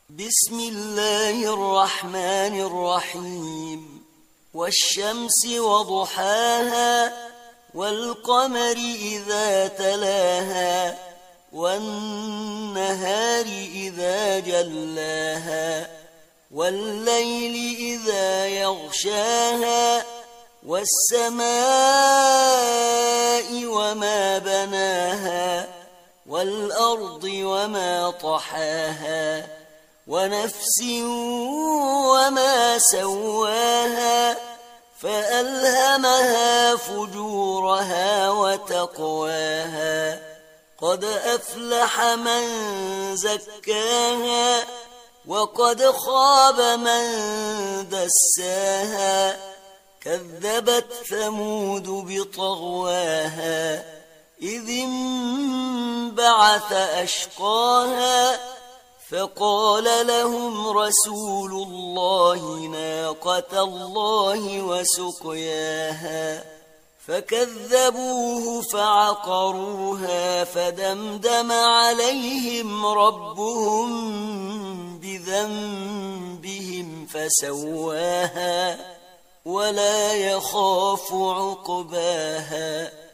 بسم الله الرحمن الرحيم والشمس وضحاها والقمر إذا تلاها والنهار إذا جلاها والليل إذا يغشاها والسماء وما بناها والأرض وما طحاها ونفس وما سواها فألهمها فجورها وتقواها قد أفلح من زكاها وقد خاب من دساها كذبت ثمود بطغواها إذ انبعث أشقاها فقال لهم رسول الله ناقة الله وسقياها فكذبوه فعقروها فدمدم عليهم ربهم بذنبهم فسواها ولا يخاف عقباها